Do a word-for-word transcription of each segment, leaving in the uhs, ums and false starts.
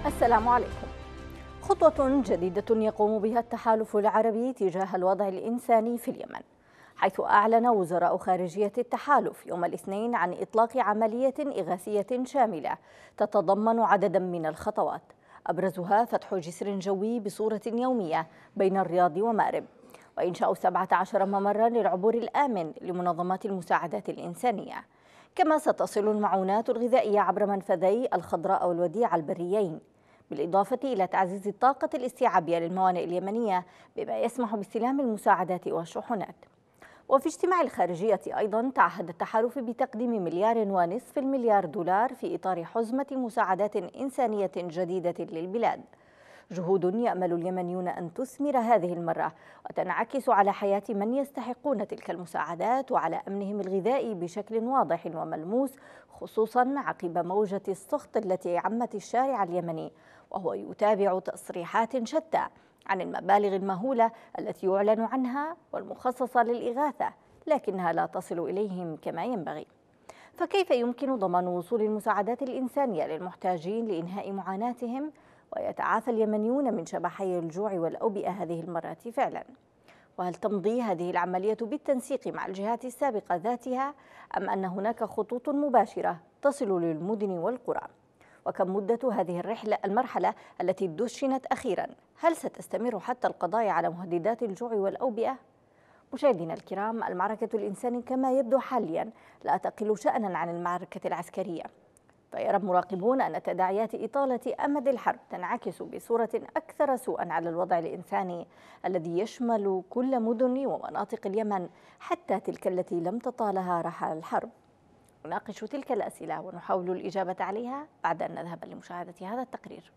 السلام عليكم. خطوة جديدة يقوم بها التحالف العربي تجاه الوضع الإنساني في اليمن، حيث أعلن وزراء خارجية التحالف يوم الاثنين عن إطلاق عملية إغاثية شاملة تتضمن عددا من الخطوات، أبرزها فتح جسر جوي بصورة يومية بين الرياض ومأرب، وإنشاء سبعة عشر ممرا للعبور الآمن لمنظمات المساعدات الإنسانية. كما ستصل المعونات الغذائية عبر منفذي الخضراء والوديعة البريين، بالإضافة إلى تعزيز الطاقة الاستيعابية للموانئ اليمنية بما يسمح باستلام المساعدات والشحنات. وفي اجتماع الخارجية أيضا تعهد التحالف بتقديم مليار ونصف المليار دولار في إطار حزمة مساعدات إنسانية جديدة للبلاد، جهود يأمل اليمنيون أن تثمر هذه المرة وتنعكس على حياة من يستحقون تلك المساعدات وعلى أمنهم الغذائي بشكل واضح وملموس، خصوصا عقب موجة السخط التي عمت الشارع اليمني، وهو يتابع تصريحات شتى عن المبالغ المهولة التي يعلن عنها والمخصصة للإغاثة، لكنها لا تصل إليهم كما ينبغي. فكيف يمكن ضمان وصول المساعدات الإنسانية للمحتاجين لإنهاء معاناتهم ويتعافى اليمنيون من شبحي الجوع والأوبئة هذه المرة فعلا؟ وهل تمضي هذه العملية بالتنسيق مع الجهات السابقة ذاتها أم أن هناك خطوط مباشرة تصل للمدن والقرى؟ وكم مدة هذه الرحلة المرحلة التي دشنت أخيرا؟ هل ستستمر حتى القضاء على مهددات الجوع والأوبئة؟ مشاهدينا الكرام، المعركة الإنسانية كما يبدو حاليا لا تقل شأنا عن المعركة العسكرية، فيرى المراقبون أن تداعيات إطالة أمد الحرب تنعكس بصورة أكثر سوءا على الوضع الإنساني الذي يشمل كل مدن ومناطق اليمن، حتى تلك التي لم تطالها رحى الحرب. نناقش تلك الأسئلة ونحاول الإجابة عليها بعد أن نذهب لمشاهدة هذا التقرير.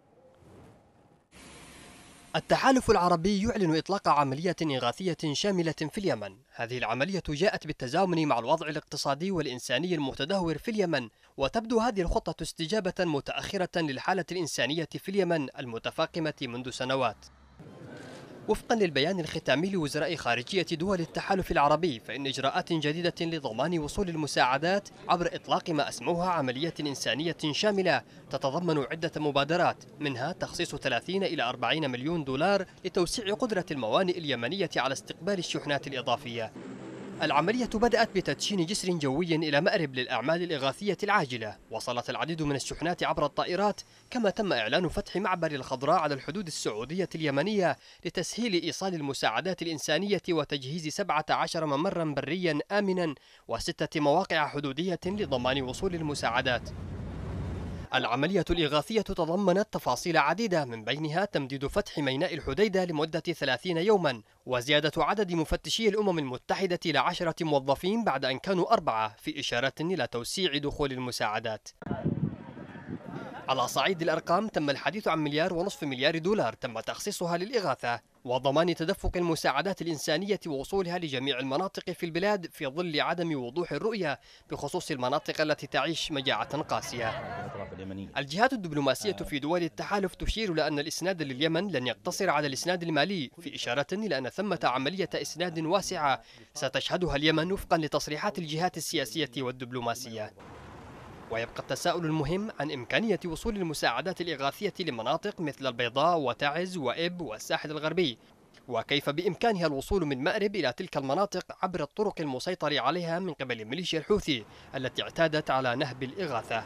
التحالف العربي يعلن إطلاق عملية إغاثية شاملة في اليمن. هذه العملية جاءت بالتزامن مع الوضع الاقتصادي والإنساني المتدهور في اليمن، وتبدو هذه الخطة استجابة متأخرة للحالة الإنسانية في اليمن المتفاقمة منذ سنوات. وفقا للبيان الختامي لوزراء خارجية دول التحالف العربي، فإن إجراءات جديدة لضمان وصول المساعدات عبر إطلاق ما أسموها عملية إنسانية شاملة تتضمن عدة مبادرات، منها تخصيص ثلاثين إلى أربعين مليون دولار لتوسيع قدرة الموانئ اليمنية على استقبال الشحنات الإضافية. العملية بدأت بتدشين جسر جوي إلى مأرب للأعمال الإغاثية العاجلة. وصلت العديد من الشحنات عبر الطائرات، كما تم إعلان فتح معبر الخضراء على الحدود السعودية اليمنية لتسهيل إيصال المساعدات الإنسانية وتجهيز سبعة عشر ممرا بريا آمنا وستة مواقع حدودية لضمان وصول المساعدات. العملية الإغاثية تضمنت تفاصيل عديدة، من بينها تمديد فتح ميناء الحديدة لمدة ثلاثين يوما، وزيادة عدد مفتشي الأمم المتحدة إلى عشرة موظفين بعد أن كانوا أربعة، في إشارة إلى توسيع دخول المساعدات. على صعيد الأرقام، تم الحديث عن مليار ونصف مليار دولار تم تخصيصها للإغاثة وضمان تدفق المساعدات الإنسانية ووصولها لجميع المناطق في البلاد، في ظل عدم وضوح الرؤية بخصوص المناطق التي تعيش مجاعة قاسية. الجهات الدبلوماسية في دول التحالف تشير إلى أن الإسناد لليمن لن يقتصر على الإسناد المالي، في إشارة إلى أن ثمة عملية إسناد واسعة ستشهدها اليمن وفقا لتصريحات الجهات السياسية والدبلوماسية. ويبقى التساؤل المهم عن إمكانية وصول المساعدات الإغاثية لمناطق مثل البيضاء وتعز وإب والساحل الغربي، وكيف بإمكانها الوصول من مأرب إلى تلك المناطق عبر الطرق المسيطر عليها من قبل ميليشيا الحوثي التي اعتادت على نهب الإغاثة.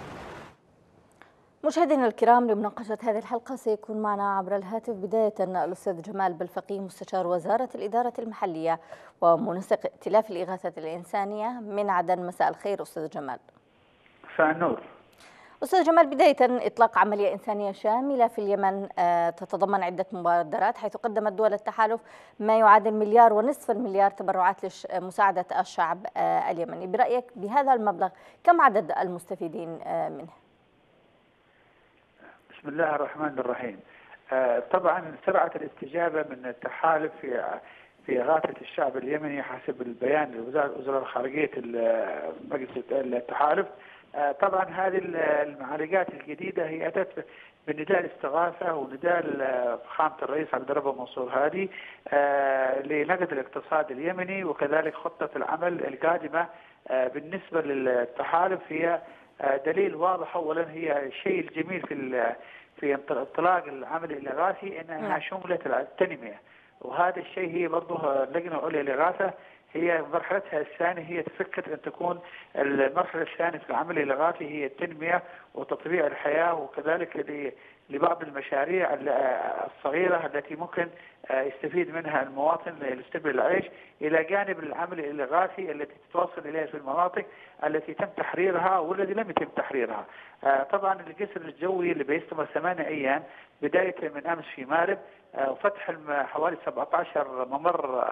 مشاهدينا الكرام، لمناقشة هذه الحلقة سيكون معنا عبر الهاتف بداية الأستاذ جمال بلفقي، مستشار وزارة الإدارة المحلية ومنسق ائتلاف الإغاثة الإنسانية من عدن. مساء الخير أستاذ جمال. مساء النور. أستاذ جمال، بداية إطلاق عملية إنسانية شاملة في اليمن تتضمن عدة مبادرات، حيث قدمت دول التحالف ما يعادل مليار ونصف المليار تبرعات لمساعدة الشعب اليمني. برأيك بهذا المبلغ كم عدد المستفيدين منه؟ بسم الله الرحمن الرحيم. طبعا سرعة الاستجابة من التحالف في في إغاثة الشعب اليمني حسب البيان لوزارة وزراء خارجية مجلس التحالف. طبعا هذه المعالجات الجديدة هي أتت بنداء الاستغاثة ونداء فخامة الرئيس عبد الرب منصور هادي لنقد الاقتصاد اليمني، وكذلك خطة العمل القادمة بالنسبة للتحالف هي دليل واضح اولا هي الشيء الجميل في في انطلاق العمل الاغاثي انها شملت التنميه، وهذا الشيء هي برضه اللجنه العليا للاغاثه هي مرحلتها الثانيه هي تفكر ان تكون المرحله الثانيه في العمل الاغاثي هي التنميه وتطبيع الحياه، وكذلك لبعض المشاريع الصغيره التي ممكن يستفيد منها المواطن لاستبدال العيش، الى جانب العمل الاغاثي التي تتوصل اليها في المناطق التي تم تحريرها والذي لم يتم تحريرها. طبعا الجسر الجوي اللي بيستمر ثمانية ايام بدايه من امس في مارب، وفتح حوالي سبعة عشر ممر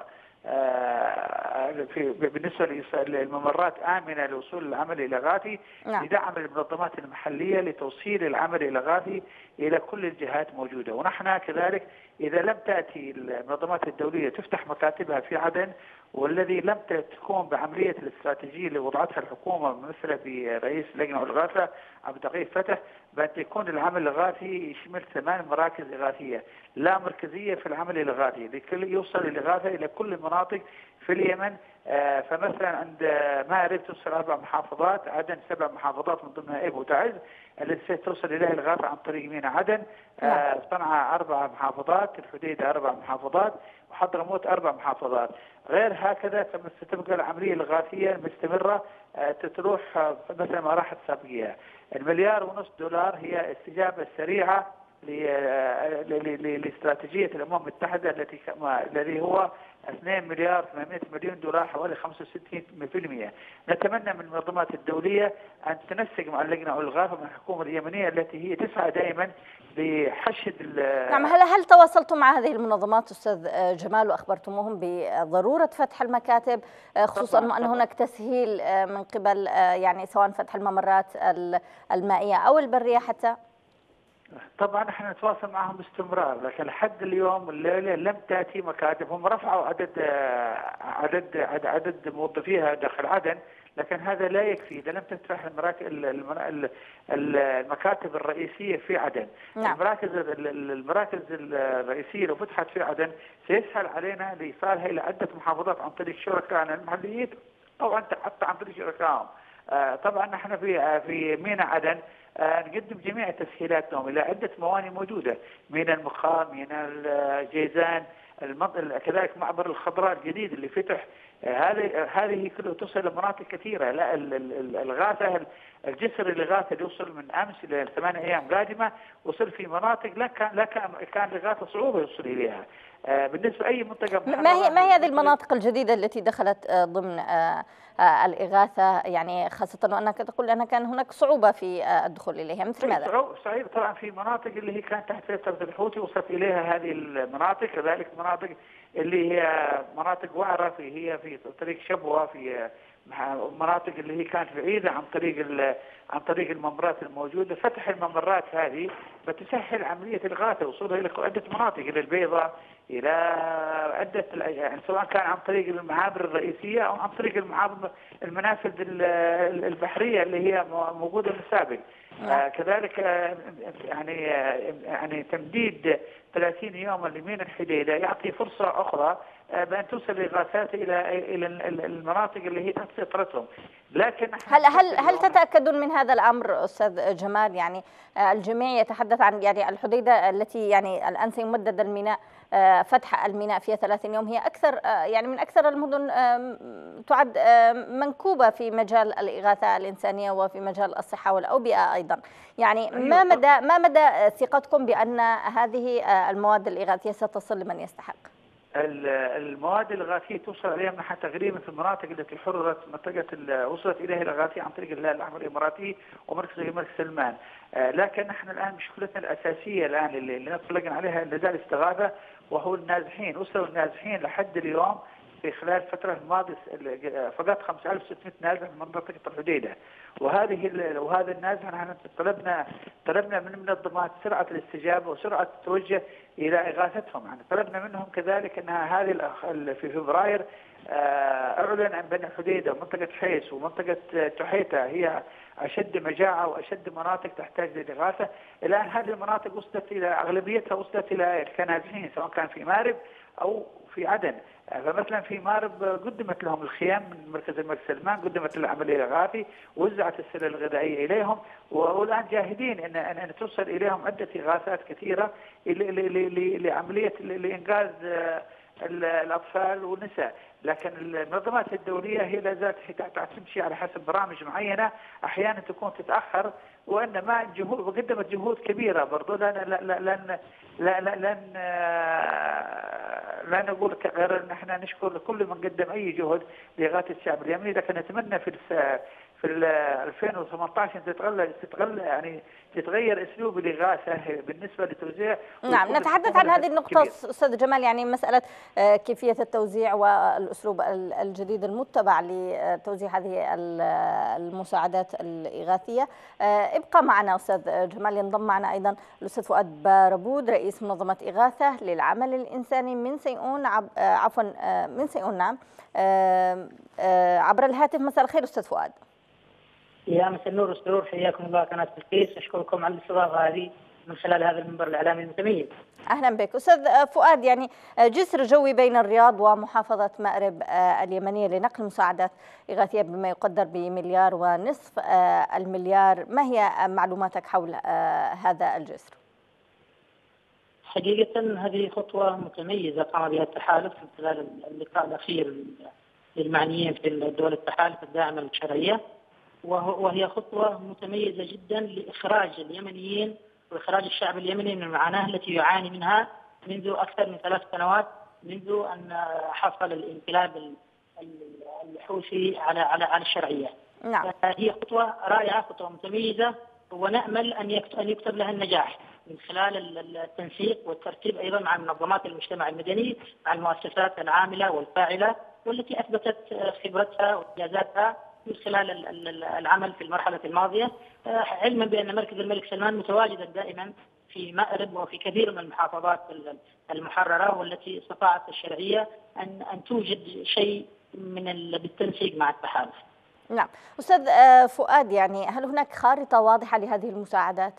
في بالنسبه للممرات امنه لوصول العمل الاغاثي، نعم. لدعم المنظمات المحليه لتوصيل العمل الاغاثي الى كل الجهات موجوده، ونحن كذلك اذا لم تاتي المنظمات الدوليه تفتح مكاتبها في عدن، والذي لم تقوم بعمليه الاستراتيجيه اللي وضعتها الحكومه ممثله برئيس لجنه الاغاثه عبد اللطيف فتح، بان يكون العمل الاغاثي يشمل ثمان مراكز اغاثيه لا مركزيه في العمل الاغاثي، لكي يوصل الاغاثه الى كل المناطق في اليمن. آه فمثلا عند مارب توصل اربع محافظات، عدن سبع محافظات من ضمنها ابو وتعز التي توصل اليها الاغاثه عن طريق ميناء عدن، آه صنعاء اربع محافظات، الحديده اربع محافظات، وحضرموت اربع محافظات. غير هكذا ستبقى العمليه الاغاثيه مستمره آه تروح آه مثل ما راحت سابقها. المليار ونص دولار هي استجابه سريعه لاستراتيجيه الامم المتحده التي الذي هو اثنين مليار ثمانمائة مليون دولار، حوالي خمسة وستين بالمئة. نتمنى من المنظمات الدوليه ان تنسق مع اللجنه الاغاثه مع الحكومه اليمنيه التي هي تسعى دائما لحشد. نعم، هل هل تواصلتم مع هذه المنظمات استاذ جمال واخبرتموهم بضروره فتح المكاتب، خصوصا طبعاً ان طبعاً. هناك تسهيل من قبل يعني سواء فتح الممرات المائيه او البريه حتى؟ طبعا احنا نتواصل معهم باستمرار، لكن لحد اليوم الليله لم تاتي مكاتب. هم رفعوا عدد عدد عدد, عدد موظفيها داخل عدن، لكن هذا لا يكفي اذا لم تفتح المراكز المكاتب الرئيسيه في عدن. نعم. المراكز المراكز الرئيسيه لو فتحت في عدن سيسهل علينا لايصالها الى عده محافظات عن طريق شركائنا المحليين او حتى عن طريق شركائهم. طبعا نحن في في ميناء عدن نقدم جميع التسهيلات لهم الى عده موانئ موجوده، ميناء المخام، ميناء الجيزان، كذلك معبر الخضراء الجديد اللي فتح. هذه هذه كلها توصل لمناطق كثيره. لا الغاثه الجسر الاغاثه اللي يوصل من امس الى ثمان ايام قادمه وصل في مناطق لا كان لا كان كان الاغاثه صعوبه يوصل اليها. بالنسبه اي منطقه ما هي ما هي هذه المناطق الجديده التي دخلت ضمن الاغاثه، يعني خاصه وانك تقول ان كان هناك صعوبه في الدخول اليها، مثل ماذا؟ صحيح، طبعا في مناطق اللي هي كانت تحت سيطره الحوثي وصلت اليها هذه المناطق، كذلك مناطق اللي هي مناطق وعره في هي في طريق شبوه، في مناطق اللي هي كانت بعيده عن طريق عن طريق الممرات الموجوده. فتح الممرات هذه بتسهل عمليه الغاثه وصولها الى عده مناطق، الى البيضاء، الى عده يعني سواء كان عن طريق المعابر الرئيسيه او عن طريق المعابر المنافذ البحريه اللي هي موجوده من السابق. آه كذلك آه يعني آه يعني تمديد ثلاثين يوما لميناء الحديده يعطي فرصه اخرى آه بان توصل الاغاثات الى الى المناطق اللي هي تحت سيطرتهم. لكن هل هل هل تتاكدون من هذا الامر استاذ جمال؟ يعني الجميع يتحدث عن يعني الحديده التي يعني الان سيمدد الميناء، فتح الميناء فيها ثلاثين يوم، هي اكثر يعني من اكثر المدن تعد منكوبه في مجال الاغاثه الانسانيه وفي مجال الصحه والاوبئه ايضا. يعني ما مدى ما مدى ثقتكم بان هذه المواد الاغاثيه ستصل لمن يستحق؟ المواد الغاثيه توصل عليها حتى تقريبا في المناطق التي حررت منطقه وصلت اليها الاغاثيه عن طريق الهلال الاحمر الاماراتي ومركز الملك سلمان. لكن نحن الان مشكلتنا الاساسيه الان اللي نطلقنا عليها نزال استغاثه وهو النازحين. وصلوا النازحين لحد اليوم في خلال الفتره الماضيه فقط خمسة آلاف وستمائة نازح من منطقه الحديده، وهذه وهذا النازح نحن طلبنا طلبنا من المنظمات سرعه الاستجابه وسرعه التوجه الى اغاثتهم. يعني طلبنا منهم كذلك انها هذه في فبراير اعلن عن بني حديده ومنطقه حيس ومنطقه تحيته هي اشد مجاعه واشد مناطق تحتاج للاغاثه. الان هذه المناطق وصلت الى اغلبيتها وصلت الى كنازحين سواء كان في مارب أو في عدن. فمثلا في مارب قدمت لهم الخيام من مركز الملك سلمان، قدمت العمليه الاغاثي، وزعت السله الغذائيه اليهم، والان جاهدين ان ان توصل اليهم عده اغاثات كثيره لعمليه لانقاذ الاطفال والنساء. لكن المنظمات الدوليه هي لا زالت تمشي على حسب برامج معينه، احيانا تكون تتاخر، وانما جهود وقدمت جهود كبيره برضو. لن لن لن لن لن لا نقول غير ان احنا نشكر كل من قدم اي جهد لاغاثه الشعب اليمني، لكن نتمنى في في ألفين وثمانية عشر تتغير تتغير يعني تتغير اسلوب الاغاثه بالنسبه للتوزيع. نعم، نتحدث عن هذه النقطه استاذ جمال، يعني مساله كيفيه التوزيع والاسلوب الجديد المتبع لتوزيع هذه المساعدات الاغاثيه. ابقى معنا استاذ جمال. ينضم معنا ايضا الاستاذ فؤاد باربود رئيس منظمه اغاثه للعمل الانساني من سيئون، عفوا من سيئون نعم، عبر الهاتف. مساء الخير استاذ فؤاد. يا مساء النور والسرور، حياكم الله قناه بلقيس، اشكركم على الاستضافه هذه من خلال هذا المنبر الاعلامي المتميز. اهلا بك استاذ فؤاد. يعني جسر جوي بين الرياض ومحافظه مأرب اليمنيه لنقل مساعدات اغاثيه بما يقدر بمليار ونصف المليار، ما هي معلوماتك حول هذا الجسر؟ حقيقه هذه خطوه متميزه قام بها التحالف من خلال اللقاء الاخير للمعنيين في دول التحالف الداعمه للشرعيه، وهي خطوة متميزة جدا لإخراج اليمنيين وإخراج الشعب اليمني من المعاناة التي يعاني منها منذ أكثر من ثلاث سنوات، منذ أن حصل الانقلاب الحوثي على على على الشرعية. نعم. هي خطوة رائعة، خطوة متميزة، ونأمل أن أن يكتب لها النجاح من خلال التنسيق والترتيب أيضا مع منظمات المجتمع المدني، مع المؤسسات العاملة والفاعلة والتي أثبتت خبرتها وإنجازاتها من خلال العمل في المرحلة الماضية، علما بأن مركز الملك سلمان متواجدا دائما في مأرب وفي كثير من المحافظات المحررة، والتي استطاعت الشرعية أن أن توجد شيء من بالتنسيق مع التحالف. نعم، أستاذ فؤاد، يعني هل هناك خارطة واضحة لهذه المساعدات؟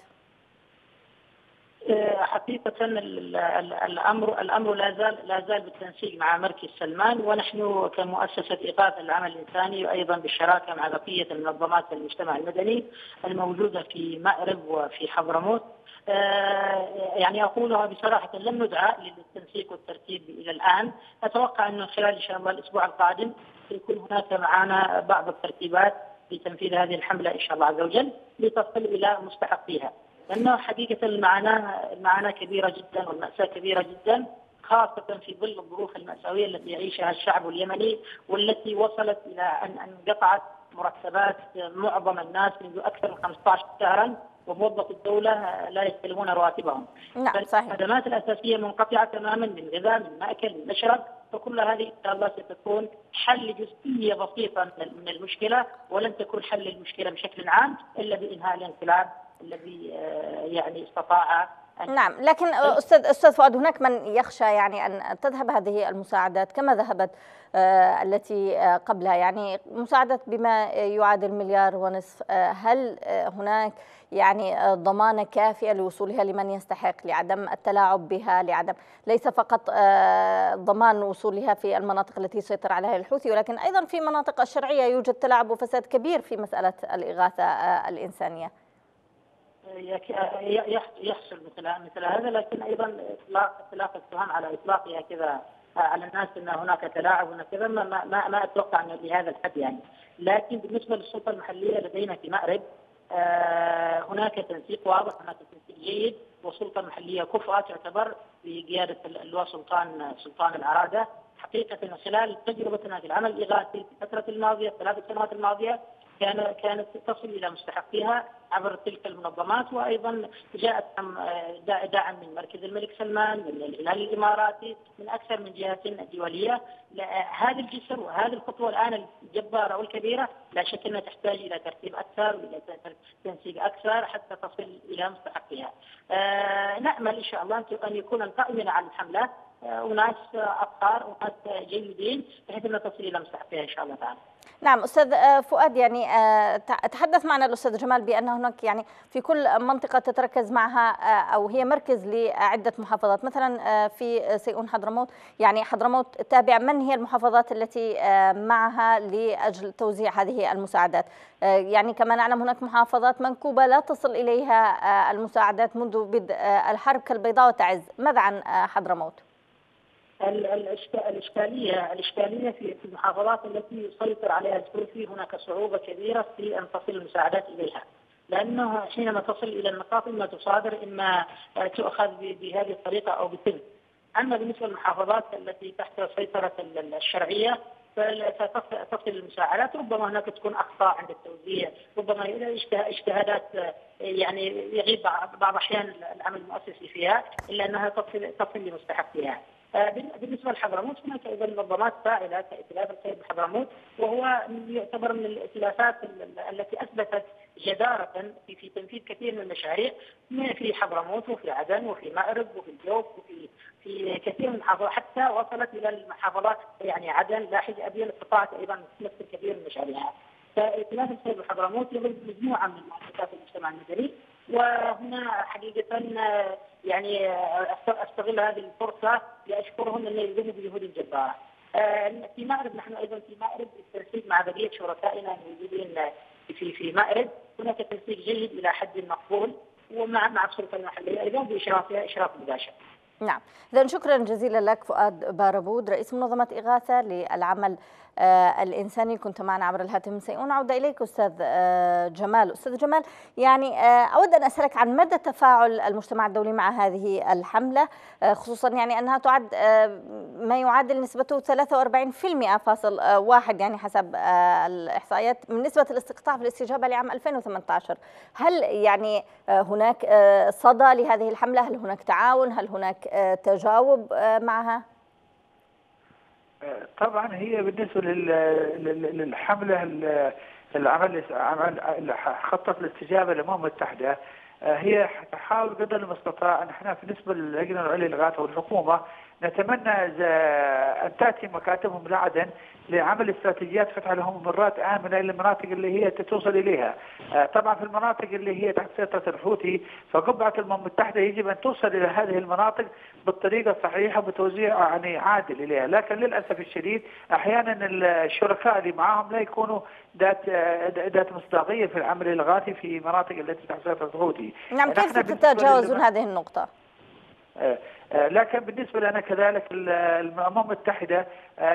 حقيقة الأمر الأمر لا زال لا زال بالتنسيق مع مركز سلمان، ونحن كمؤسسة إغاثة العمل الإنساني وأيضا بالشراكة مع بقية المنظمات المجتمع المدني الموجودة في مأرب وفي حضرموت، يعني أقولها بصراحة لم ندعى للتنسيق والترتيب إلى الآن. أتوقع أنه خلال إن شاء الله الأسبوع القادم سيكون هناك معنا بعض الترتيبات لتنفيذ هذه الحملة إن شاء الله عز وجل لتصل إلى مستحقيها، لأنه حقيقة المعاناة المعاناة كبيرة جدا والمأساة كبيرة جدا، خاصة في ظل الظروف المأساوية التي يعيشها الشعب اليمني، والتي وصلت إلى أن انقطعت مرتبات معظم الناس منذ أكثر من خمسة عشر شهرا، وموظف الدولة لا يستلمون رواتبهم. نعم صحيح. الخدمات الأساسية منقطعة تماما، من غذاء، من مأكل، من مشرب، فكل هذه إن شاء الله ستكون حل جزئية بسيطة من المشكلة، ولن تكون حل المشكلة بشكل عام إلا بإنهاء الانقلاب الذي يعني استطاع. نعم، لكن استاذ استاذ فؤاد، هناك من يخشى يعني ان تذهب هذه المساعدات كما ذهبت التي قبلها، يعني مساعدات بما يعادل مليار ونصف. هل هناك يعني ضمانة كافية لوصولها لمن يستحق، لعدم التلاعب بها، لعدم ليس فقط ضمان وصولها في المناطق التي يسيطر عليها الحوثي، ولكن أيضا في مناطق الشرعية يوجد تلاعب وفساد كبير في مسألة الإغاثة الإنسانية؟ يحصل مثل مثل هذا، لكن ايضا اطلاق اطلاق التهم على اطلاقها كذا على الناس ان هناك تلاعب وكذا، ما ما ما اتوقع انه بهذا الحد يعني. لكن بالنسبه للسلطه المحليه لدينا في مأرب هناك تنسيق واضح، هناك تنسيق جيد، والسلطه المحليه كفء تعتبر بقياده اللواء سلطان سلطان العراده. حقيقه من خلال تجربتنا في العمل الاغاثي في الفتره الماضيه الثلاث سنوات الماضيه كان كانت تصل الى مستحقيها عبر تلك المنظمات، وايضا جاءت دعم من مركز الملك سلمان، من الهلال الاماراتي، من اكثر من جهات دوليه. هذا الجسر وهذه الخطوه الان الجباره والكبيره لا شك انها تحتاج الى ترتيب اكثر والى تنسيق اكثر حتى تصل الى مستحقيها. نامل ان شاء الله ان يكون القائمين على الحمله وناس ابقار وناس جيدين بحيث انها تصل الى مستحقيها ان شاء الله تعالى. نعم أستاذ فؤاد، يعني تحدث معنا الأستاذ جمال بأن هناك يعني في كل منطقة تتركز معها أو هي مركز لعدة محافظات، مثلا في سيئون حضرموت، يعني حضرموت تابع من هي المحافظات التي معها لأجل توزيع هذه المساعدات؟ يعني كما نعلم هناك محافظات منكوبة لا تصل إليها المساعدات منذ بدء الحرب كالبيضاء وتعز، ماذا عن حضرموت؟ الإشكالية الإشكالية في المحافظات التي يسيطر عليها الحوثي هناك صعوبة كبيرة في أن تصل المساعدات إليها، لأنه حينما تصل إلى النقاط إما تصادر إما تؤخذ بهذه الطريقة أو بسلم. أما بالنسبة للمحافظات التي تحت سيطرة الشرعية فتصل المساعدات، ربما هناك تكون أخطاء عند التوزيع، ربما اجتهادات يعني يغيب بعض أحيان العمل المؤسسي فيها إلا أنها تصل تصل لمستحقها. بالنسبه لحضرموت هناك ايضا منظمات فاعله كائتلاف الخير بحضرموت، وهو يعتبر من الائتلافات التي اثبتت جداره في في تنفيذ كثير من المشاريع في حضرموت وفي عدن وفي مأرب وفي الجوف وفي في كثير من المحافظات، حتى وصلت الى المحافظات يعني عدن لاحج ابين استطاعت ايضا تمثل كثير من مشاريعها. فائتلاف الخير بحضرموت يضم مجموعه من مؤسسات المجتمع المدني، وهنا حقيقه يعني استغل هذه الفرصه لاشكرهم ان يقوموا بجهود جباره. في مأرب نحن ايضا في مأرب بالتنسيق مع بقيه شركائنا الموجودين في في مأرب هناك تنسيق جيد الى حد مقبول، ومع مع السلطه المحليه ايضا باشرافها اشراف مباشر. نعم، إذا شكرا جزيلا لك فؤاد باربود رئيس منظمة إغاثة للعمل آه الإنساني، كنت معنا عبر الهاتف من سيئون. أعود إليك أستاذ آه جمال. أستاذ جمال، يعني آه أود أن أسألك عن مدى تفاعل المجتمع الدولي مع هذه الحملة، آه خصوصا يعني أنها تعد آه ما يعادل نسبته ثلاثة وأربعين بالمئة فاصل واحد يعني حسب آه الإحصائيات من نسبة الاستقطاع في الاستجابة لعام ألفين وثمانية عشر. هل يعني آه هناك آه صدى لهذه الحملة؟ هل هناك تعاون؟ هل هناك آه تجاوب آه معها؟ طبعا هي بالنسبه للحمله العمل خطه الاستجابه للامم المتحده، هي تحاول قدر المستطاع ان احنا بالنسبه للجنه العليا للاغاثه والحكومه نتمنى ان تاتي مكاتبهم لعدن لعمل استراتيجيات فتح لهم ممرات امنه للمناطق اللي هي توصل اليها. طبعا في المناطق اللي هي تحت سيطره الحوثي فقبعه الامم المتحده يجب ان توصل الى هذه المناطق بالطريقه الصحيحه بتوزيع يعني عادل اليها، لكن للاسف الشديد احيانا الشركاء اللي معاهم لا يكونوا ذات ذات مصداقيه في العمل الاغاثي في مناطق التي تحت سيطره الحوثي. نعم، كيف تتجاوزون هذه النقطه؟ لكن بالنسبة لنا كذلك الأمم المتحدة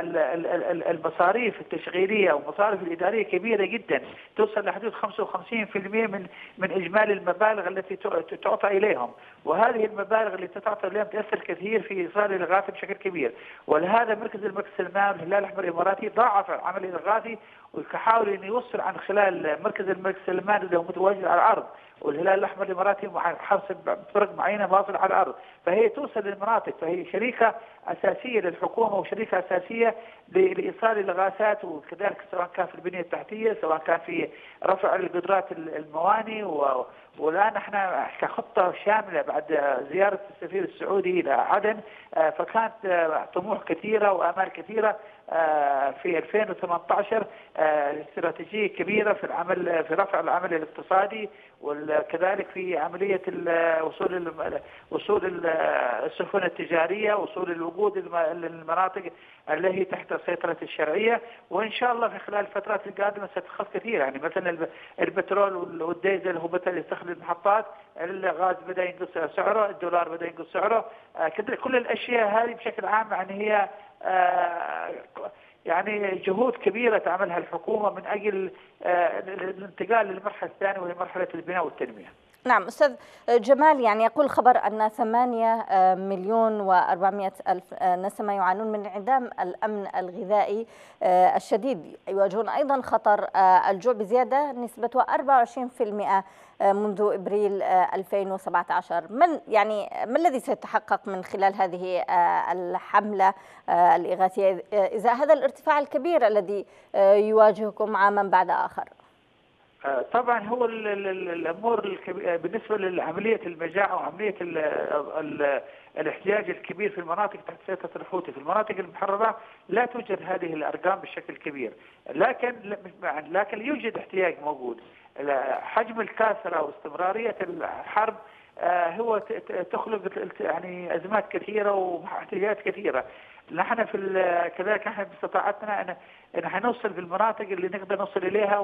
المصاريف التشغيلية والمصاريف الإدارية كبيرة جدا توصل لحدود خمسة وخمسين بالمئة من من إجمالي المبالغ التي تعطى إليهم، وهذه المبالغ التي تعطى إليهم تأثر كثير في إيصال الإغاثة بشكل كبير. ولهذا مركز المركز سلمان والهلال الأحمر الإماراتي ضاعف العمل الإغاثي ويحاول أن يوصل عن خلال مركز المركز سلمان اللي هو متواجد على الأرض، والهلال الأحمر الإماراتي حاصل بطرق معينة واصل على الأرض، فهي توصل للمناطق، فهي شريكة أساسية للحكومة وشريكة أساسية لإيصال الإغاثات، وكذلك سواء كان في البنية التحتية سواء كان في رفع القدرات المواني. و... والآن احنا كخطة شاملة بعد زيارة السفير السعودي إلى عدن فكانت طموح كثيرة وآمال كثيرة في ألفين وثمانية عشر، استراتيجية كبيرة في العمل في رفع العمل الاقتصادي، وكذلك في عملية وصول وصول السفن التجارية، وصول الوقود للمناطق اللي هي تحت سيطرة الشرعية. وإن شاء الله في خلال الفترات القادمة ستخف كثير، يعني مثلا البترول والديزل هو بدأ يستخدم المحطات، الغاز بدأ ينقص سعره، الدولار بدأ ينقص سعره، كل الأشياء هذه بشكل عام يعني هي يعني جهود كبيرة تعملها الحكومة من أجل الانتقال للمرحلة الثانية وهي مرحلة البناء والتنمية. نعم أستاذ جمال، يعني يقول الخبر أن ثمانية مليون وأربعمائة ألف نسمة يعانون من انعدام الأمن الغذائي الشديد، يواجهون أيضا خطر الجوع بزيادة نسبته أربعة وعشرين بالمئة منذ إبريل ألفين وسبعة عشر. من يعني ما الذي سيتحقق من خلال هذه الحملة الإغاثية إزاء هذا الارتفاع الكبير الذي يواجهكم عاما بعد آخر؟ طبعا هو ال ال ال الامور الكبيرة بالنسبه لعمليه المجاعه وعمليه ال ال الاحتياج الكبير في المناطق تحت سيطره الحوثي، في المناطق المحرره لا توجد هذه الارقام بشكل كبير، لكن لكن يوجد احتياج موجود. حجم الكاسره واستمراريه الحرب هو تخلق يعني ازمات كثيره واحتياجات كثيره. نحن في كذلك احنا باستطاعتنا ان ان حنوصل بالمناطق اللي نقدر نوصل اليها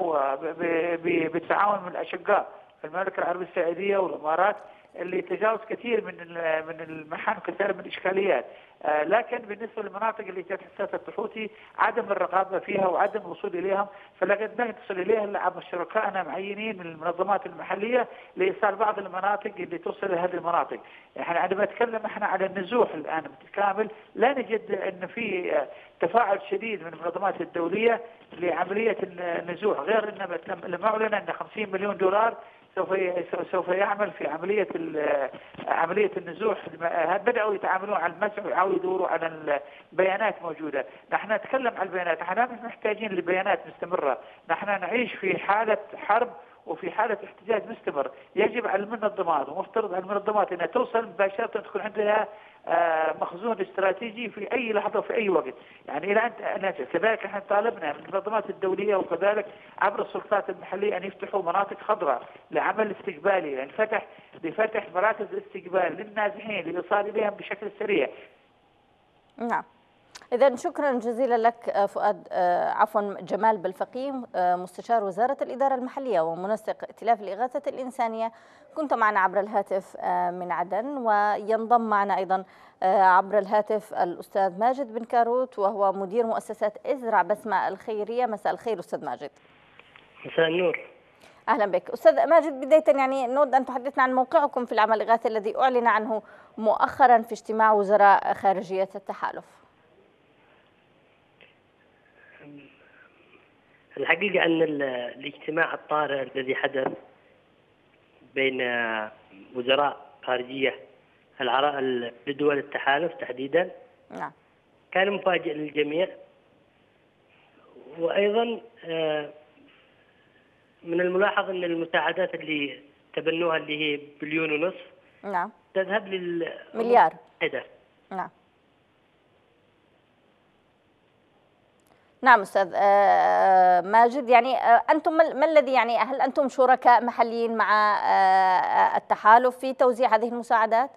وبالتعاون من الاشقاء في المملكه العربيه السعوديه والامارات اللي تجاوز كثير من من المحن وكثير من الاشكاليات، لكن بالنسبه للمناطق اللي تحت سيطره الحوثي عدم الرقابه فيها وعدم الوصول اليها، فلا قدرنا نصل اليها الا عبر شركائنا معينين من المنظمات المحليه لايصال بعض المناطق اللي توصل لهذه المناطق. يعني عندما نتكلم احنا على النزوح الان بالكامل لا نجد ان في تفاعل شديد من المنظمات الدوليه لعمليه النزوح، غير ان لما اعلن ان خمسين مليون دولار سوف سوف يعمل في عمليه عمليه النزوح. بداوا يتعاملون على المسح ويحاولوا يدوروا على البيانات موجوده. نحن نتكلم عن البيانات، نحن مش محتاجين لبيانات مستمره، نحن نعيش في حاله حرب وفي حاله احتجاج مستمر. يجب على المنظمات ومفترض على المنظمات انها توصل مباشره تكون عندها مخزون استراتيجي في اي لحظه وفي اي وقت، يعني الى ان كذلك احنا طالبنا من المنظمات الدوليه وكذلك عبر السلطات المحليه ان يفتحوا مناطق خضراء لعمل استقبالي، يعني فتح لفتح مراكز استقبال للنازحين لايصال اليهم بشكل سريع. نعم. إذا شكرا جزيلا لك فؤاد عفوا جمال بالفقيه مستشار وزارة الإدارة المحلية ومنسق ائتلاف الإغاثة الإنسانية، كنت معنا عبر الهاتف من عدن. وينضم معنا أيضا عبر الهاتف الأستاذ ماجد بن كاروت وهو مدير مؤسسة ازرع بسمة الخيرية. مساء الخير أستاذ ماجد. مساء النور. أهلا بك أستاذ ماجد. بداية يعني نود أن تحدثنا عن موقعكم في العمل الإغاثي الذي أعلن عنه مؤخرا في اجتماع وزراء خارجية التحالف. الحقيقة أن الاجتماع الطارئ الذي حدث بين وزراء خارجية لدول التحالف تحديدا نعم. كان مفاجئ للجميع، وأيضا من الملاحظ أن المساعدات اللي تبنوها اللي هي بليون ونصف نعم تذهب لل مليار. نعم. نعم أستاذ ماجد، يعني أنتم ما الذي يعني هل أنتم شركاء محليين مع التحالف في توزيع هذه المساعدات؟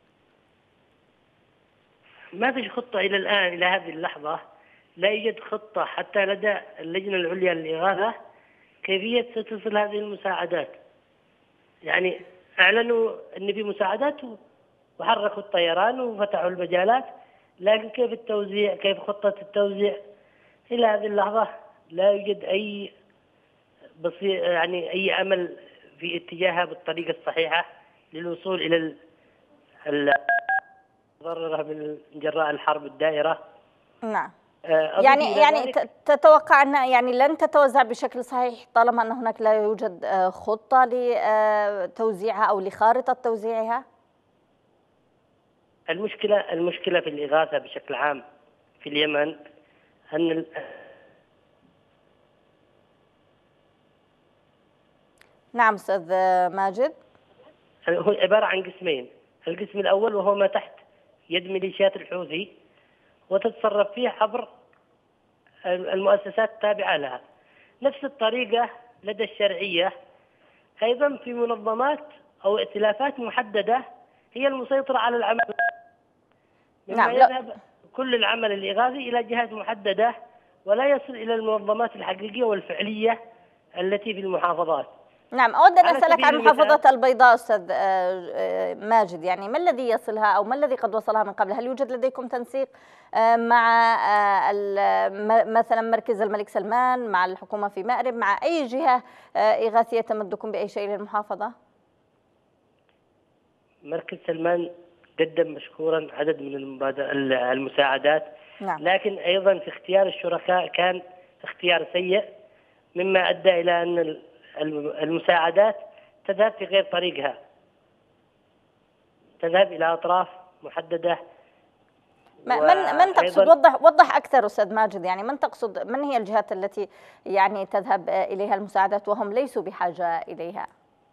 ما فيش خطة إلى الآن إلى هذه اللحظة، لا يوجد خطة حتى لدى اللجنة العليا للإغاثة كيفية ستصل هذه المساعدات. يعني أعلنوا أن في مساعدات وحركوا الطيران وفتحوا المجالات، لكن كيف التوزيع، كيف خطة التوزيع إلى هذه اللحظة لا يوجد أي بصير يعني أي أمل في اتجاهها بالطريقة الصحيحة للوصول إلى الضرر من جراء الحرب الدائرة. نعم. يعني يعني تتوقع أن يعني لن تتوزع بشكل صحيح طالما أن هناك لا يوجد خطة لتوزيعها أو لخارطة توزيعها؟ المشكلة المشكلة في الإغاثة بشكل عام في اليمن أن ال... نعم أستاذ ماجد. هو عبارة عن قسمين، القسم الأول وهو ما تحت يد ميليشيات الحوثي وتتصرف فيه عبر المؤسسات التابعة لها. نفس الطريقة لدى الشرعية أيضا في منظمات أو ائتلافات محددة هي المسيطرة على العمل. نعم. يذهب كل العمل الإغاثي إلى جهات محددة ولا يصل إلى المنظمات الحقيقية والفعلية التي في المحافظات. نعم. أود أن أسألك عن محافظة البيضاء أستاذ ماجد، يعني ما الذي يصلها أو ما الذي قد وصلها من قبل؟ هل يوجد لديكم تنسيق مع مثلا مركز الملك سلمان، مع الحكومة في مأرب، مع أي جهة إغاثية تمدكم بأي شيء للمحافظة؟ مركز سلمان قدم مشكورا عدد من المساعدات. نعم. لكن أيضا في اختيار الشركاء كان اختيار سيء مما أدى إلى أن المساعدات تذهب في غير طريقها، تذهب إلى أطراف محددة من من تقصد؟ وضح وضح اكثر استاذ ماجد، يعني من تقصد، من هي الجهات التي يعني تذهب اليها المساعدات وهم ليسوا بحاجه اليها؟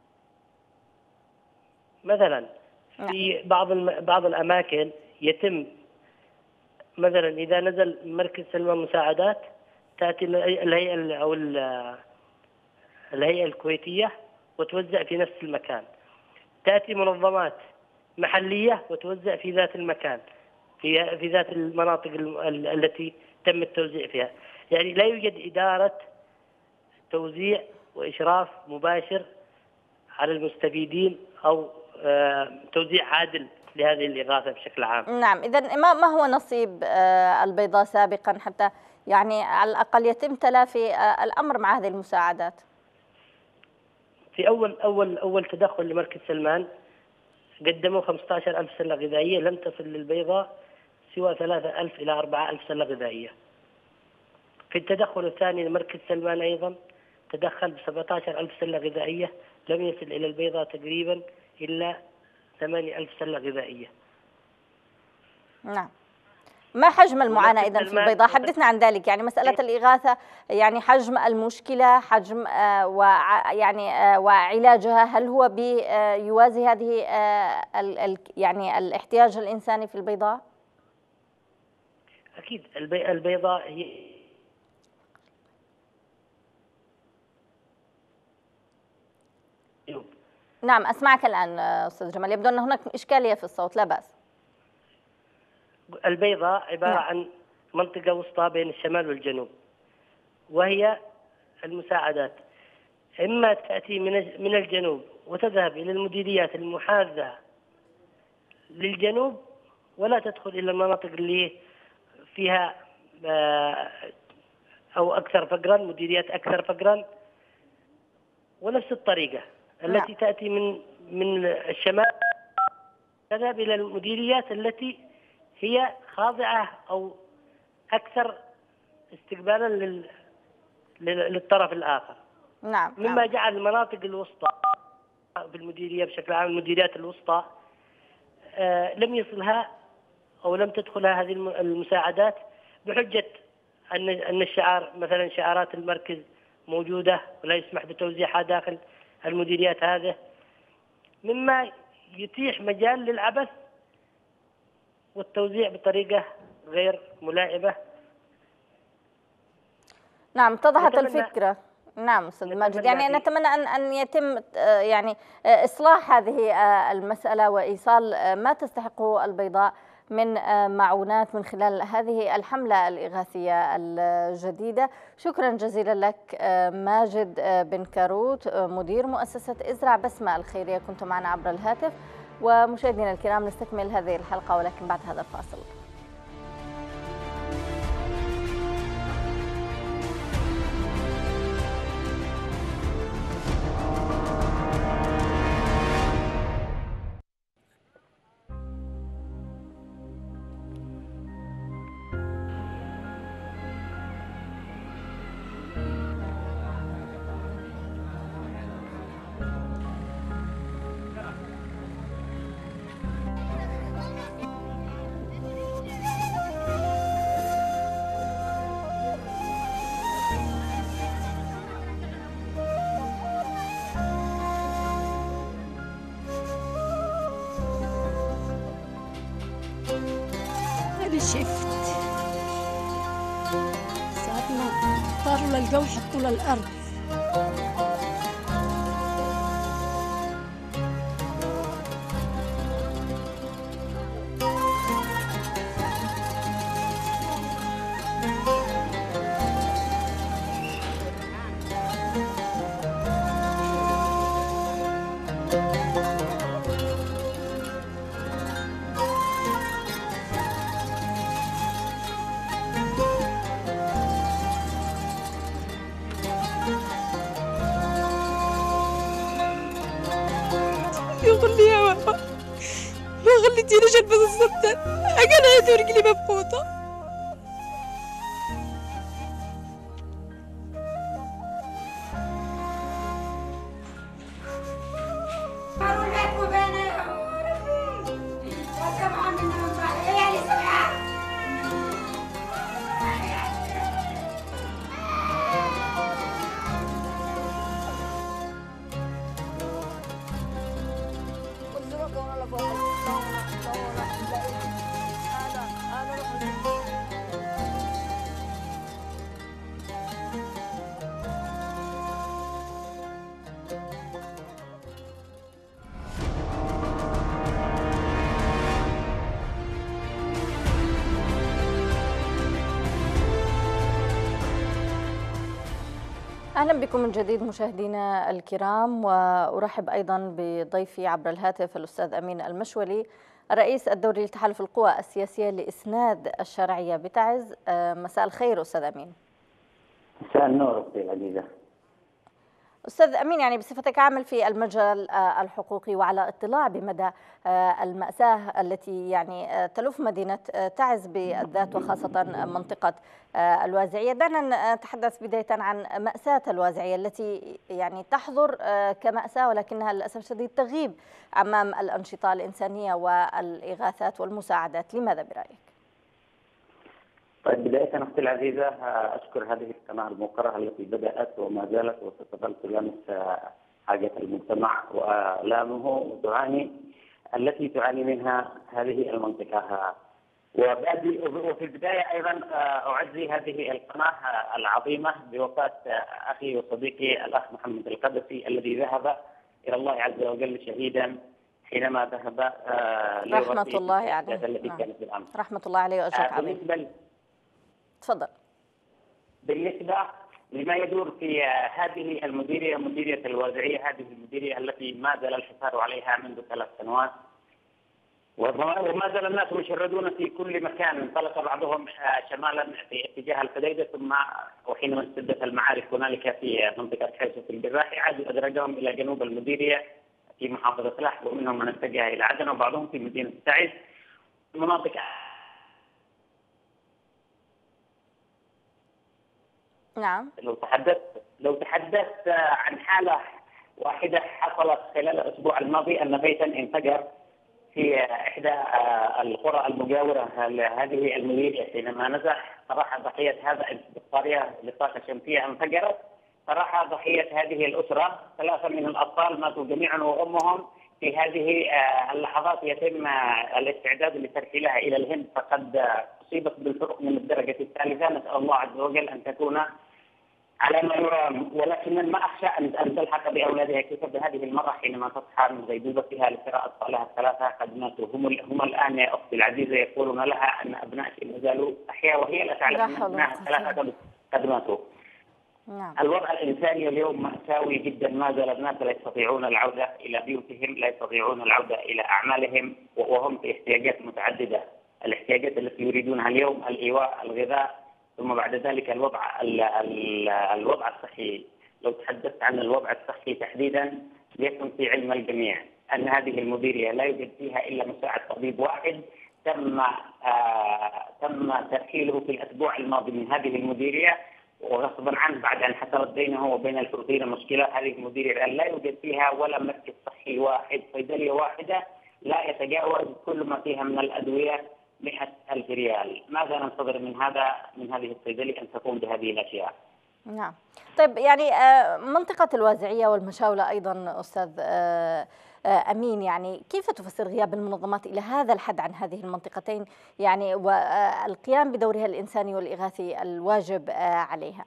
مثلا في بعض بعض الاماكن يتم مثلا اذا نزل مركز سلمى مساعدات تاتي الهيئه او الهيئه الكويتيه وتوزع في نفس المكان، تاتي منظمات محليه وتوزع في ذات المكان، في في ذات المناطق التي تم التوزيع فيها. يعني لا يوجد اداره توزيع واشراف مباشر على المستفيدين او توزيع عادل لهذه الإغاثة بشكل عام. نعم، إذا ما ما هو نصيب البيضاء سابقا حتى يعني على الأقل يتم تلافي الأمر مع هذه المساعدات؟ في أول أول أول تدخل لمركز سلمان قدموا خمسة عشر ألف سلة غذائية، لم تصل للبيضاء سوى ثلاثة آلاف إلى أربعة آلاف سلة غذائية. في التدخل الثاني لمركز سلمان أيضا تدخل ب سبعة عشر ألف سلة غذائية، لم يصل إلى البيضاء تقريبا إلا ثمانية آلاف سلة غذائية. نعم. ما حجم المعاناة إذن في البيضاء؟ حدثنا عن ذلك، يعني مسألة الإغاثة، يعني حجم المشكلة، حجم آه ويعني آه وعلاجها، هل هو بيوازي هذه آه ال ال يعني الاحتياج الإنساني في البيضاء؟ أكيد البي البيضاء هي نعم أسمعك الآن أستاذ جمال، يبدو أن هناك إشكالية في الصوت، لا بأس. البيضاء عبارة نعم. عن منطقة وسطى بين الشمال والجنوب، وهي المساعدات إما تأتي من من الجنوب وتذهب إلى المديريات المحاذة للجنوب ولا تدخل إلى المناطق اللي فيها أو أكثر فقرا، مديريات أكثر فقرا، ونفس الطريقة التي نعم. تأتي من من الشمال تذهب إلى المديريات التي هي خاضعة أو أكثر استقبالا لل... للطرف الآخر. نعم. مما نعم. جعل المناطق الوسطى في المديرية بشكل عام، المديريات الوسطى آه لم يصلها أو لم تدخلها هذه المساعدات بحجة أن أن الشعار مثلا شعارات المركز موجودة ولا يسمح بتوزيعها داخل المديريات هذه، مما يتيح مجال للعبث والتوزيع بطريقة غير ملائمة. نعم اتضحت الفكرة. نعم أستاذ ماجد، يعني نتمنى أن أن يتم يعني إصلاح هذه المسألة وإيصال ما تستحقه البيضاء من معونات من خلال هذه الحملة الإغاثية الجديدة. شكرا جزيلا لك ماجد بن كاروت، مدير مؤسسة ازرع بسمة الخيرية، كنت معنا عبر الهاتف. ومشاهدينا الكرام نستكمل هذه الحلقة ولكن بعد هذا الفاصل. شفت ساعة ما طاروا للجو حطوا للأرض. يغلي يا بابا، ما خليتيني البس السبتة، أنا هاتي رجلي مبقوطة. أهلا بكم من جديد مشاهدينا الكرام، وأرحب أيضا بضيفي عبر الهاتف الأستاذ أمين المشولي الرئيس الدوري لتحالف القوى السياسية لإسناد الشرعية بتعز. مساء الخير أستاذ أمين. مساء النور أختي العزيزة. أستاذ أمين، يعني بصفتك عامل في المجال الحقوقي وعلى اطلاع بمدى المأساة التي يعني تلف مدينة تعز بالذات وخاصة منطقة الوازعية، دعنا نتحدث بداية عن مأساة الوازعية التي يعني تحضر كمأساة ولكنها للأسف الشديد تغيب أمام الأنشطة الإنسانية والإغاثات والمساعدات، لماذا برأيك؟ طيب، بداية أختي العزيزة أشكر هذه القناة الموقرة التي بدأت وما زالت وستظل تلامس حاجة المجتمع وآلامه وتعاني التي تعاني منها هذه المنطقة. وفي البداية أيضا أعزي هذه القناة العظيمة بوفاة أخي وصديقي الأخ محمد القدسي الذي ذهب إلى الله عز وجل شهيدا حينما ذهب رحمة الله عليه التي نعم. كانت بالأمس. رحمة الله عليه وأجرك عظيم. بالنسبة تفضل. بالنسبة لما يدور في هذه المديرية، مديرية الوازعية، هذه المديرية التي ما زال الحصار عليها منذ ثلاث سنوات وما زال الناس مشردون في كل مكان. انطلق بعضهم شمالا في اتجاه الحديدة، ثم وحينما اشتدت المعارك هنالك في منطقة حيث في البراحي عادوا أدرجهم إلى جنوب المديرية في محافظة لحج، ومنهم من اتجه إلى عدن وبعضهم في مدينة تعز. مناطق نعم. لو تحدثت لو تحدثت عن حالة واحدة حصلت خلال الأسبوع الماضي، أن بيتا انفجر في إحدى القرى المجاورة لهذه المديرية. حينما نزح صراحة ضحية هذا القرية للطاقة الشمسية انفجرت. صراحة ضحية هذه الأسرة ثلاثة من الأطفال ماتوا جميعا وأمهم. في هذه اللحظات يتم الاستعداد لترحيلها إلى الهند، فقد أصيبت بالفرق من الدرجة الثالثة. نسأل الله عز وجل أن تكون على ما يرام، ولكن ما أخشى أن تلحق بأولادها كيف بهذه المرة حينما تصحى من غيبوبتها لقراءة أطفالها الثلاثة قد ماتوا. هم, هم الآن يا أختي العزيزة يقولون لها أن أبنائك ما زالوا أحياء، وهي لا تعلم أن أبنائها الثلاثة قد ماتوا. نعم. الوضع الإنساني اليوم مأساوي جدا. ما زال الناس لا يستطيعون العودة إلى بيوتهم، لا يستطيعون العودة إلى أعمالهم، وهم في احتياجات متعددة. الاحتياجات التي يريدونها اليوم الإيواء، الغذاء، ثم بعد ذلك الوضع الوضع الصحي. لو تحدثت عن الوضع الصحي تحديدا، ليكن في علم الجميع أن هذه المديرية لا يوجد فيها إلا مساعد طبيب واحد تم آه تم ترحيله في الأسبوع الماضي من هذه المديرية، وغصبا عنه بعد أن حصلت بينه وبين الفلسطينيين مشكلة. هذه المديرية لا يوجد فيها ولا مركز صحي واحد، صيدلية واحدة لا يتجاوز كل ما فيها من الأدوية مئة ألف ريال. ماذا ننتظر من هذا من هذه الصيدلية أن تقوم بهذه الأشياء؟ نعم. طيب، يعني منطقة الوازعية والمشاولة أيضا أستاذ أمين، يعني كيف تفسر غياب المنظمات إلى هذا الحد عن هذه المنطقتين، يعني والقيام بدورها الإنساني والإغاثي الواجب عليها؟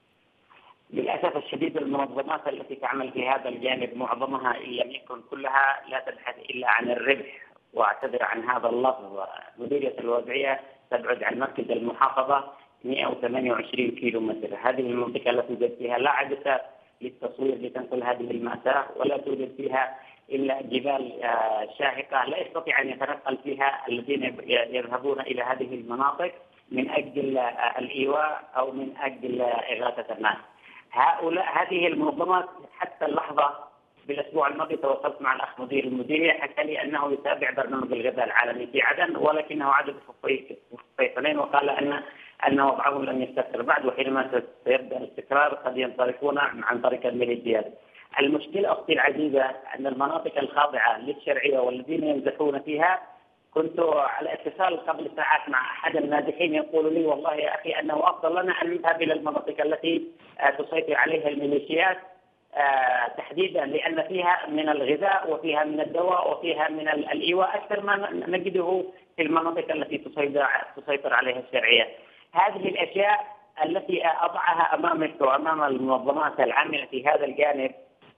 للأسف الشديد المنظمات التي تعمل في هذا الجانب معظمها إن لم يكن كلها لا تبحث إلا عن الربح. واعتذر عن هذا اللفظ. مديرية الوازعية تبعد عن مركز المحافظة مئة وثمانية وعشرين كيلو متر. هذه المنطقة التي توجد فيها لا عدسة للتصوير لتنقل هذه المأساة، ولا توجد فيها إلا جبال شاهقة لا يستطيع أن يتنقل فيها الذين يذهبون إلى هذه المناطق من أجل الإيواء أو من أجل إغاثة الناس. هؤلاء هذه المنظمات حتى اللحظة بالأسبوع الماضي تواصلت مع الأخ مدير المديرية، حكى لي أنه يتابع برنامج الغذاء العالمي في عدن، ولكنه عدد في الصيفين، وقال أن أن وضعهم لم يستقر بعد، وحينما سيبدأ الاستقرار قد ينطلقون عن طريق الميليشيات. المشكلة أختي العزيزة أن المناطق الخاضعة للشرعية والذين ينزحون فيها، كنت على اتصال قبل ساعات مع أحد النازحين يقول لي والله يا أخي أنه أفضل لنا أن نذهب إلى المناطق التي تسيطر عليها الميليشيات آه تحديدا، لأن فيها من الغذاء وفيها من الدواء وفيها من الإيواء أكثر ما نجده في المناطق التي تسيطر عليها الشرعية. هذه الأشياء التي أضعها أمامك وأمام المنظمات العاملة في هذا الجانب،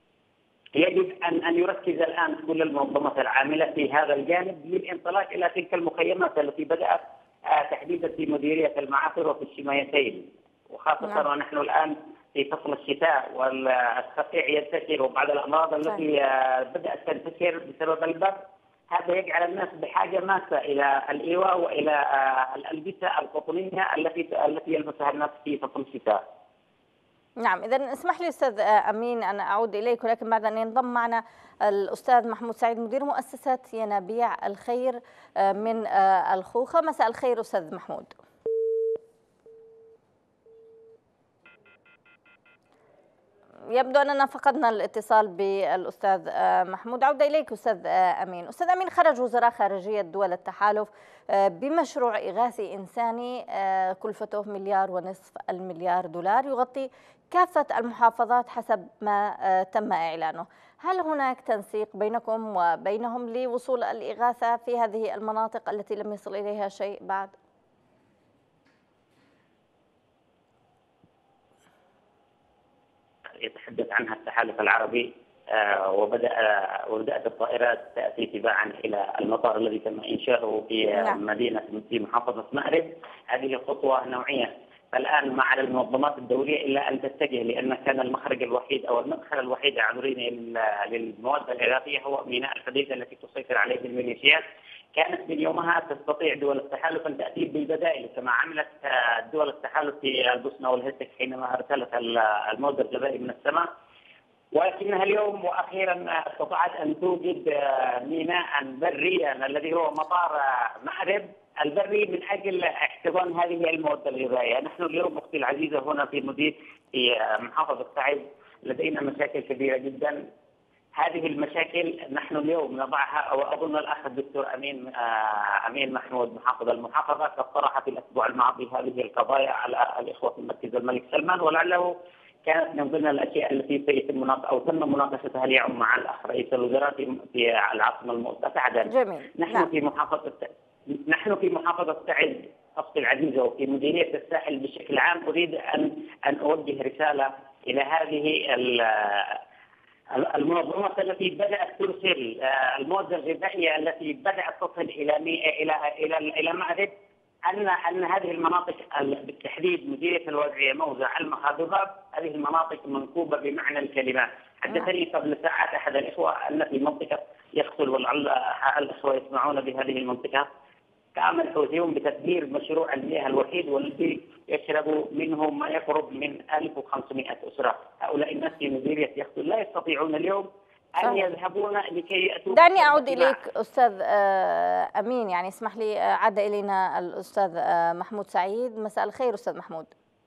يجب أن أن يركز الآن كل المنظمات العاملة في هذا الجانب للانطلاق إلى تلك المخيمات التي بدأت آه تحديدا في مديرية المعافر وفي الشمايتين، وخاصة نعم. ونحن الآن في فصل الشتاء والصقيع ينتشر وبعض الامراض التي بدات تنتشر بسبب البرد، هذا يجعل الناس بحاجه ماسه الى الايواء والى الالبسه القطنيه التي التي يلبسها الناس في فصل الشتاء. نعم، إذا اسمح لي أستاذ أمين أن أعود إليك، ولكن بعد أن ينضم معنا الأستاذ محمود سعيد مدير مؤسسة ينابيع الخير من الخوخة. مساء الخير أستاذ محمود. يبدو أننا فقدنا الاتصال بالأستاذ محمود. عودة إليك أستاذ أمين. أستاذ أمين، خرج وزراء خارجية دول التحالف بمشروع إغاثي إنساني كلفته مليار ونصف المليار دولار يغطي كافة المحافظات حسب ما تم إعلانه. هل هناك تنسيق بينكم وبينهم لوصول الإغاثة في هذه المناطق التي لم يصل إليها شيء بعد؟ يتحدث عنها التحالف العربي، وبدأ وبدأت الطائرات تأتي تباعا إلى المطار الذي تم إنشاؤه في مدينة في محافظة مأرب. هذه خطوة نوعية. فالآن ما على المنظمات الدولية إلا أن تتجه، لأن كان المخرج الوحيد أو المدخل الوحيد عذريني للمواد الإغاثية هو ميناء الحديدة التي تسيطر عليه الميليشيات. كانت من يومها تستطيع دول التحالف أن تأتي بالبدائل كما عملت دول التحالف في البوسنة والهرسك حينما أرسلت المواد الغذائي من السماء، ولكنها اليوم واخيرا استطاعت ان توجد ميناء بريا الذي هو مطار مأرب البري من اجل احتضان هذه المواد الغذائيه. نحن اليوم اختي العزيزه هنا في مدير في محافظه تعز لدينا مشاكل كبيره جدا. هذه المشاكل نحن اليوم نضعها، واظن الاخ الدكتور امين امين محمود محافظ المحافظه قد طرح في الاسبوع الماضي هذه القضايا على الاخوه في مركز الملك سلمان، ولعله كانت من ضمن الاشياء التي سيتم مناقشتها او تم مناقشتها اليوم مع الاخ رئيس الوزراء في العاصمه المؤقته عدن. جميل. نحن نعم. في محافظه نحن في محافظه تعز اختي العزيزه وفي مديريه الساحل بشكل عام اريد ان ان اوجه رساله الى هذه المنظمات التي بدات ترسل المواد الغذائيه التي بدات تصل الى الى الى الى مأرب، ان ان هذه المناطق بالتحديد مديريه الوضعيه موزع المخاضرات هذه المناطق منكوبه بمعنى الكلمه. حدثني قبل ساعات احد الاخوه ان في منطقه يخصل، ولعل الاخوه يسمعون بهذه المنطقه، قام الحوثيون بتدمير مشروع المياه الوحيد والذي يشرب منه ما يقرب من ألف وخمسمائة اسره. هؤلاء الناس في مديريه يخصل لا يستطيعون اليوم أن يذهبون لكي يأتوا. دعني أعود إليك أستاذ أمين، يعني اسمح لي عاد إلينا الأستاذ محمود سعيد. مساء الخير أستاذ محمود.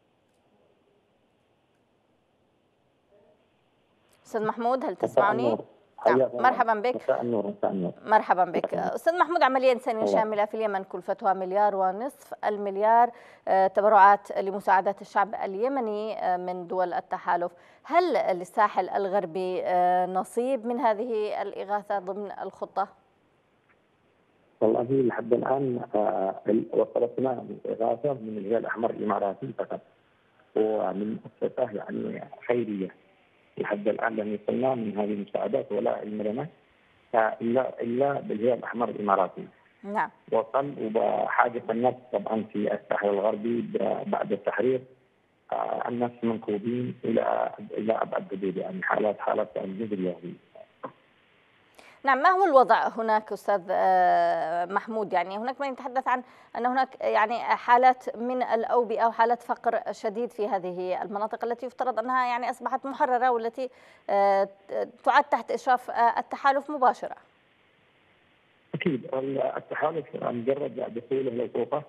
أستاذ محمود هل تسمعني؟ مرحبا بك. مرحبا بك أستاذ محمود. عملية إنسانية شاملة في اليمن كلفتها مليار ونصف المليار، تبرعات لمساعدة الشعب اليمني من دول التحالف. هل للساحل الغربي نصيب من هذه الإغاثة ضمن الخطة؟ والله لحد الآن وصلتنا الإغاثة من الهلال الأحمر الإماراتي فقط، ومن مؤسسة يعني خيرية. لحد الآن لم يصلنا من هذه المساعدات ولا علم لنا إلا إلا بالهلال الأحمر الإماراتي. نعم. وصل وبحاجة الناس طبعا في الساحل الغربي بعد التحرير الناس منكوبين إلى إلى أبعد حدود، يعني حالات حالات الجزر اليهودي. نعم، ما هو الوضع هناك أستاذ محمود؟ يعني هناك من يتحدث عن أن هناك يعني حالات من الأوبئة أو حالات فقر شديد في هذه المناطق التي يفترض أنها يعني أصبحت محررة والتي تعد تحت إشراف التحالف مباشرة. أكيد التحالف مجرد دخوله للخوخة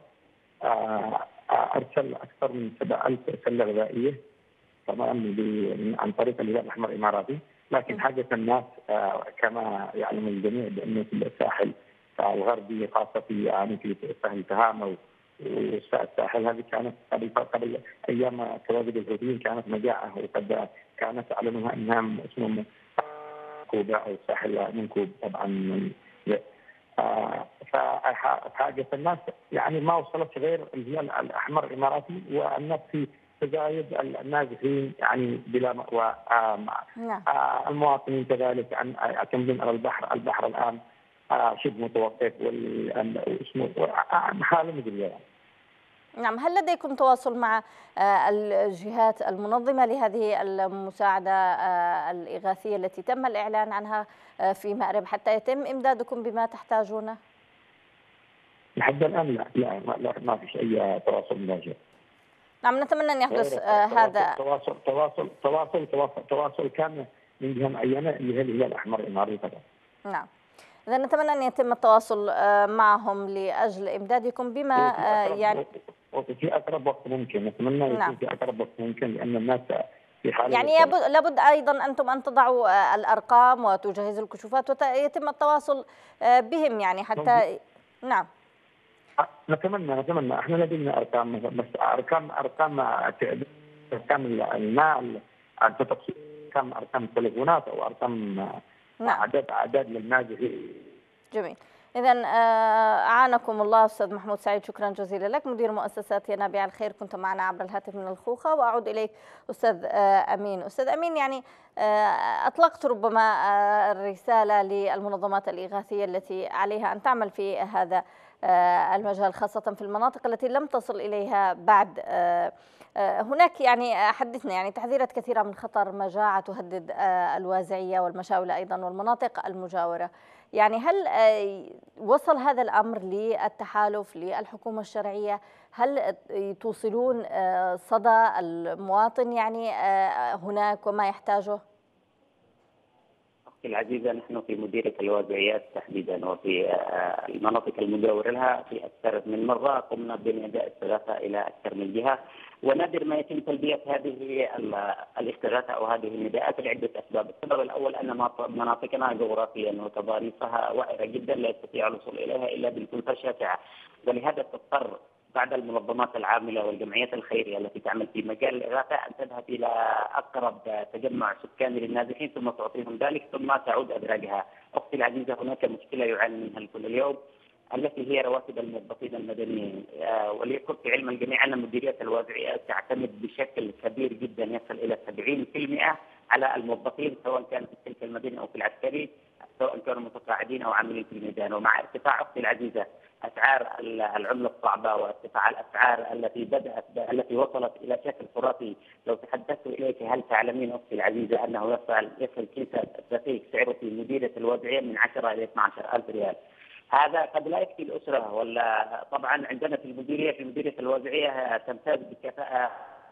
أرسل أكثر من سبع ألف سلة غذائية طبعا عن طريق الهلال الأحمر الإماراتي، لكن حاجة الناس كما يعلم الجميع بأنه في الساحل الغربي خاصة في يعني في ساحل تهامة والساحل هذه كانت قبل قبل أيام تواجد الحوثيين كانت مجاعة، وقد كانت أعلنوها أنها اسمه كوبا أو الساحل منكوب طبعا. فحاجة الناس يعني ما وصلت غير الهلال الأحمر الإماراتي، والناس في تزايد النازحين يعني بلا مأوى. المواطنين كذلك يعتمدون على البحر، البحر الآن شبه متوقف والاسمه حاله مدريه. نعم، هل لديكم تواصل مع الجهات المنظمة لهذه المساعدة الإغاثية التي تم الإعلان عنها في مأرب حتى يتم إمدادكم بما تحتاجونه؟ لحد الآن لا لا ما, ما فيش أي تواصل من الجهة. نعم، نتمنى أن يحدث هذا تواصل تواصل تواصل تواصل تواصل كان من جهة معينة اللي هي الهلال الأحمر الإماراتي فقط. نعم، إذا نتمنى أن يتم التواصل معهم لأجل إمدادكم بما يعني وفي أقرب وقت ممكن. نتمنى يكون نعم. في أقرب وقت ممكن، لأن الناس في حالة يعني لابد أيضا أنتم أن تضعوا الأرقام وتجهزوا الكشوفات ويتم التواصل بهم يعني حتى نعم. نتمنى نتمنى احنا لدينا ارقام، بس ارقام ارقام ارقام الماء ارقام ارقام التليفونات او ارقام نعم. اعداد اعداد للناجحين. جميل. إذا أعانكم الله أستاذ محمود سعيد، شكرا جزيلا لك مدير مؤسسة ينابيع الخير، كنت معنا عبر الهاتف من الخوخة. وأعود إليك أستاذ أمين. أستاذ أمين، يعني أطلقت ربما الرسالة للمنظمات الإغاثية التي عليها أن تعمل في هذا المجال خاصة في المناطق التي لم تصل إليها بعد. هناك يعني حدثنا يعني تحذيرات كثيرة من خطر مجاعة تهدد الوازعية والمشاولة أيضا والمناطق المجاورة. يعني هل وصل هذا الأمر للتحالف للحكومة الشرعية؟ هل توصلون صدى المواطن يعني هناك وما يحتاجه؟ أختي العزيزة، نحن في مديرية الوازعيات تحديدا وفي المناطق المجاورة لها في أكثر من مرة قمنا بنداء استغاثة إلى أكثر من جهة، ونادر ما يتم تلبية هذه الاستغاثة أو هذه النداءات لعدة أسباب. السبب الأول أن مناطقنا جغرافيا وتضاريسها وعرة جدا لا يستطيع الوصول إليها إلا بالكلفة شاسعة، ولهذا تضطر بعد المنظمات العاملة والجمعيات الخيرية التي تعمل في مجال الإغاثة أن تذهب إلى أقرب تجمع سكاني للنازحين ثم تعطيهم ذلك ثم تعود أدراجها. أختي العزيزة، هناك مشكلة يعاني منها كل اليوم التي هي رواتب الموظفين المدنيين، وليكن في علم الجميع أن مديرية الوازعيات تعتمد بشكل كبير جدا يصل إلى سبعين بالمئة على الموظفين، سواء كان في السلك المدني أو في العسكري، سواء كانوا متقاعدين أو عاملين في الميدان. ومع ارتفاع أختي العزيزة أسعار العملة الصعبة وارتفاع الأسعار التي بدأت التي وصلت إلى شكل خرافي، لو تحدثت إليك هل تعلمين أختي العزيزة أنه يصل يصل كيس الدقيق سعره في مديرية الوازعية من عشرة إلى اثني عشر ألف ريال؟ هذا قد لا يكفي الأسرة. ولا طبعا عندنا في المديرية في مديرية الوازعية تمتاز بالكفاءة.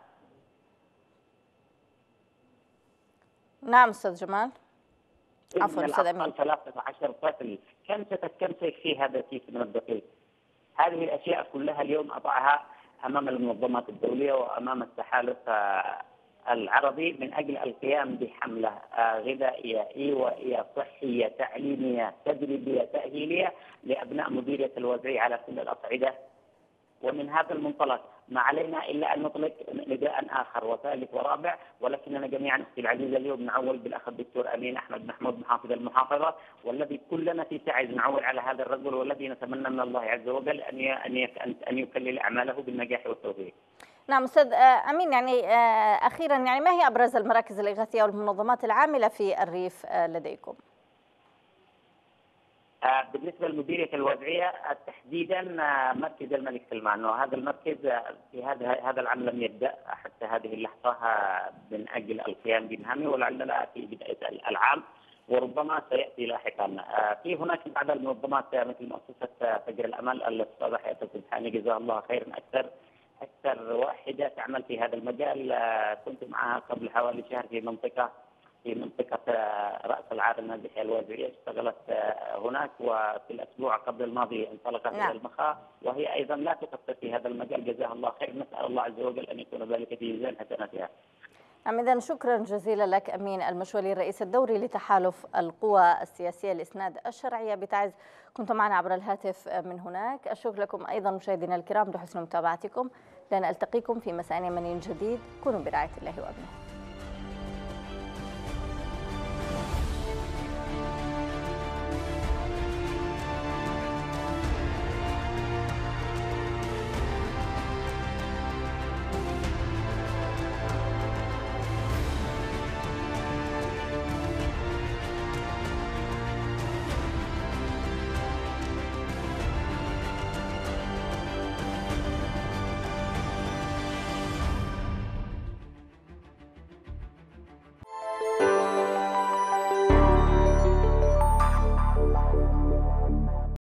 نعم أستاذ جمال. عفوا أستاذ أمين. ثلاثة عشر طفل، كم كم سيكفي هذا الكيس من الدقيق؟ هذه الأشياء كلها اليوم أضعها أمام المنظمات الدولية وأمام التحالف العربي من أجل القيام بحملة غذائية إيوائية صحية تعليمية تدريبية تأهيلية لأبناء مديرية الوازعية على كل الأصعدة. ومن هذا المنطلق ما علينا إلا أن نطلق نداء آخر وثالث ورابع، ولكننا جميعا أختي العزيزة اليوم نعول بالأخ الدكتور أمين أحمد محمود محافظ المحافظة، والذي كلنا في سعي نعول على هذا الرجل، والذي نتمنى من الله عز وجل أن أن أن يكلل أعماله بالنجاح والتوفيق. نعم أستاذ أمين، يعني أخيرا يعني ما هي أبرز المراكز الإغاثية والمنظمات العاملة في الريف لديكم؟ بالنسبة لمديرية الوازعية تحديدا مركز الملك سلمان، وهذا المركز في هذا هذا العام لم يبدأ حتى هذه اللحظة من أجل القيام بمهامه، ولعلنا في بداية العام وربما سيأتي لاحقا. في هناك بعض المنظمات مثل مؤسسة فجر الأمل الأستاذة حياة السبحاني جزاها الله خيرا، أكثر أكثر واحدة تعمل في هذا المجال. كنت معها قبل حوالي شهر في منطقة في منطقة رأس العار النازحية الوازعية، اشتغلت هناك، وفي الأسبوع قبل الماضي انطلقت إلى المخا، وهي أيضا لا تقصر في هذا المجال جزاها الله خير. نسأل الله عز وجل أن يكون ذلك في ميزان حسناتها. نعم، إذن شكرا جزيلا لك أمين المشولي الرئيس الدوري لتحالف القوى السياسية لإسناد الشرعية بتعز، كنت معنا عبر الهاتف من هناك. الشكر لكم أيضا مشاهدينا الكرام لحسن متابعتكم، لنلتقيكم في مساء يمني جديد. كونوا برعاية الله وأمنه.